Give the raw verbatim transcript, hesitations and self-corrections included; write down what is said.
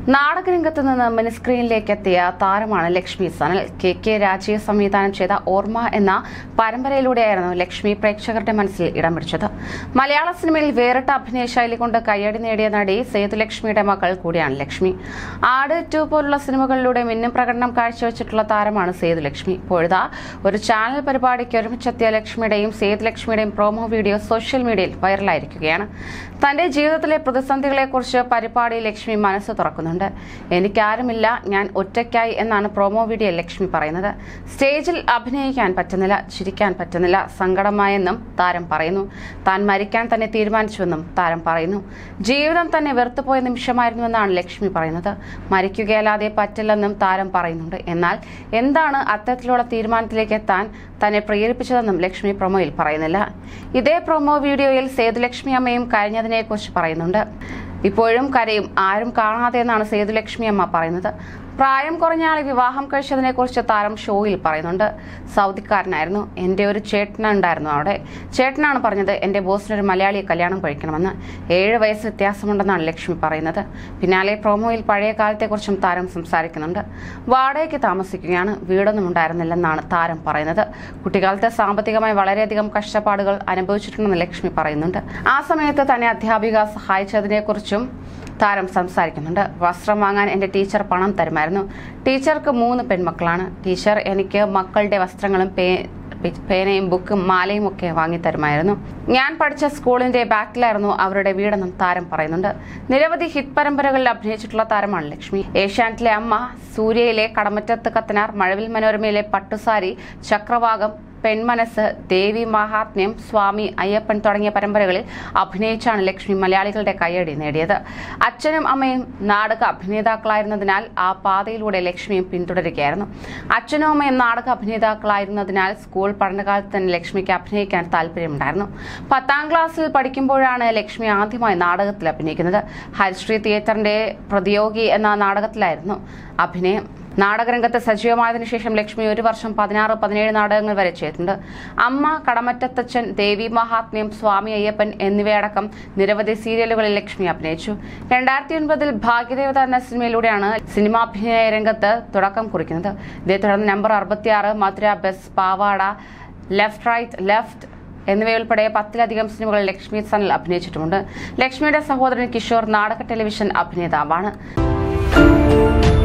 നാടകരംഗത്ത് നിന്ന് മിനിസ്ക്രീനിലേക്ക് എത്തിയ താരമാണ് ലക്ഷ്മി സനൽ. കെ കെ രാജീവ് സംവിധാനം ചെയ്ത ഓർമ്മ എന്ന പരമ്പരയിലൂടെയായിരുന്നു ലക്ഷ്മി പ്രേക്ഷകരുടെ മനസ്സിൽ ഇടം പിടിച്ചത്. മലയാള സിനിമയിൽ വേറിട്ട അഭിനയ ശൈലി കൊണ്ട് കയ്യടി നേടിയ നടി സേതു ലക്ഷ്മിയുടെ മകൾ കൂടിയാണ് ലക്ഷ്മി. ആട് ടു പോലുള്ള സിനിമകളിലൂടെ മിന്നും പ്രകടനം കാഴ്ചവെച്ചിട്ടുള്ള താരമാണ് സേതു ലക്ഷ്മി. ഇപ്പോഴത്തെ ഒരു ചാനൽ പരിപാടിക്ക് ഒരുമിച്ചെത്തിയ ലക്ഷ്മിയുടെയും സേതു ലക്ഷ്മിയുടെയും പ്രോമോ വീഡിയോ സോഷ്യൽ മീഡിയയിൽ വൈറലായിരിക്കുകയാണ്. തന്റെ ജീവിതത്തിലെ പ്രതിസന്ധികളെക്കുറിച്ച് പരിപാടി ലക്ഷ്മി മനസ്സ് തുറക്കുന്നു. എനിക്കാരുമില്ല, ഞാൻ ഒറ്റയ്ക്കായി എന്നാണ് പ്രോമോ വീഡിയോയിൽ ലക്ഷ്മി പറയുന്നത്. സ്റ്റേജിൽ അഭിനയിക്കാൻ പറ്റുന്നില്ല, ചിരിക്കാൻ പറ്റുന്നില്ല, സങ്കടമായെന്നും താരം പറയുന്നു. താൻ മരിക്കാൻ തന്നെ തീരുമാനിച്ചുവെന്നും താരം പറയുന്നു. ജീവിതം തന്നെ വെറുത്തുപോയ നിമിഷമായിരുന്നുവെന്നാണ് ലക്ഷ്മി പറയുന്നത്. മരിക്കുകയല്ലാതെ പറ്റില്ലെന്നും താരം പറയുന്നുണ്ട്. എന്നാൽ എന്താണ് അത്തരത്തിലുള്ള തീരുമാനത്തിലേക്ക് എത്താൻ തന്നെ പ്രേരിപ്പിച്ചതെന്നും ലക്ഷ്മി പ്രൊമോയിൽ പറയുന്നില്ല. ഇതേ പ്രൊമോ വീഡിയോയിൽ സേതു ലക്ഷ്മി അമ്മയും കഴിഞ്ഞതിനെക്കുറിച്ച് പറയുന്നുണ്ട്. ഇപ്പോഴും കരയും, ആരും കാണാതെ എന്നാണ് സേതു ലക്ഷ്മി അമ്മ പറയുന്നത്. പ്രായം കുറഞ്ഞ ആളെ വിവാഹം കഴിച്ചതിനെക്കുറിച്ച് താരം ഷോയിൽ പറയുന്നുണ്ട്. സൗദിക്കാരനായിരുന്നു. എൻ്റെ ഒരു ചേട്ടനുണ്ടായിരുന്നു അവിടെ. ചേട്ടനാണ് പറഞ്ഞത് എൻ്റെ ബോസിനൊരു മലയാളിയെ കല്യാണം കഴിക്കണമെന്ന്. ഏഴ് വയസ്സ് വ്യത്യാസമുണ്ടെന്നാണ് ലക്ഷ്മി പറയുന്നത്. പിന്നാലെ പ്രൊമോയിൽ പഴയ കാലത്തെക്കുറിച്ചും താരം സംസാരിക്കുന്നുണ്ട്. വാടകയ്ക്ക് താമസിക്കുകയാണ്, വീടൊന്നും ഉണ്ടായിരുന്നില്ലെന്നാണ് താരം പറയുന്നത്. കുട്ടിക്കാലത്ത് സാമ്പത്തികമായി വളരെയധികം കഷ്ടപ്പാടുകൾ അനുഭവിച്ചിട്ടുണ്ടെന്ന് ലക്ഷ്മി പറയുന്നുണ്ട്. ആ സമയത്ത് തന്നെ അധ്യാപിക സഹായിച്ചതിനെക്കുറിച്ചും താരം സംസാരിക്കുന്നുണ്ട്. വസ്ത്രം വാങ്ങാൻ എൻ്റെ ടീച്ചർ പണം തരുമായിരുന്നു. ടീച്ചർക്ക് മൂന്ന് പെൺമക്കളാണ്. ടീച്ചർ എനിക്ക് മക്കളുടെ വസ്ത്രങ്ങളും പേ പേനയും ബുക്കും മാലയും ഒക്കെ വാങ്ങിത്തരുമായിരുന്നു. ഞാൻ പഠിച്ച സ്കൂളിന്റെ ബാക്കിലായിരുന്നു അവരുടെ വീടെന്നും താരം പറയുന്നുണ്ട്. നിരവധി ഹിറ്റ് പരമ്പരകളിൽ അഭിനയിച്ചിട്ടുള്ള താരമാണ് ലക്ഷ്മി. ഏഷ്യാനെറ്റിലെ അമ്മ, സൂര്യയിലെ കടമറ്റത്ത് കത്തനാർ, മഴവിൽ മനോരമയിലെ പട്ടുസാരി, ചക്രവാകം, പെൺമനസ്, ദേവി മഹാത്മ്യം, സ്വാമി അയ്യപ്പൻ തുടങ്ങിയ പരമ്പരകളിൽ അഭിനയിച്ചാണ് ലക്ഷ്മി മലയാളികളുടെ കയ്യടി നേടിയത്. അച്ഛനും അമ്മയും നാടക അഭിനേതാക്കളായിരുന്നതിനാൽ ആ പാതയിലൂടെ ലക്ഷ്മിയും പിന്തുടരുകയായിരുന്നു. അച്ഛനും അമ്മയും നാടക അഭിനേതാക്കളായിരുന്നതിനാൽ സ്കൂൾ പഠനകാലത്ത് തന്നെ ലക്ഷ്മിക്ക് അഭിനയിക്കാൻ താല്പര്യമുണ്ടായിരുന്നു. പത്താം ക്ലാസ്സിൽ പഠിക്കുമ്പോഴാണ് ലക്ഷ്മി ആദ്യമായി നാടകത്തിൽ അഭിനയിക്കുന്നത്. ഹരിശ്രീ തിയേറ്ററിന്റെ പ്രതിയോഗി എന്ന നാടകത്തിലായിരുന്നു അഭിനയം. നാടകരംഗത്ത് സജീവമായതിനു ശേഷം ലക്ഷ്മി ഒരു വർഷം പതിനാറ് പതിനേഴ് നാടകങ്ങൾ വരെ ചെയ്തിട്ടുണ്ട്. അമ്മ, കടമറ്റത്തച്ഛൻ, ദേവി മഹാത്മ്യം, സ്വാമി അയ്യപ്പൻ എന്നിവയടക്കം നിരവധി സീരിയലുകളിൽ ലക്ഷ്മി അഭിനയിച്ചു. രണ്ടായിരത്തി ഒൻപതിൽ ഭാഗ്യദേവത എന്ന സിനിമയിലൂടെയാണ് സിനിമാഭിനയ രംഗത്ത് തുടക്കം കുറിക്കുന്നത്. ഇതേ തുടർന്ന് നമ്പർ അറുപത്തിയാറ്, Madhura, bus, Pavada, left right left എന്നിവയുൾപ്പെടെ പത്തിലധികം സിനിമകളിൽ ലക്ഷ്മി സനൽ അഭിനയിച്ചിട്ടുമുണ്ട്. ലക്ഷ്മിയുടെ സഹോദരൻ കിഷോർ നാടക ടെലിവിഷൻ അഭിനേതാവാണ്.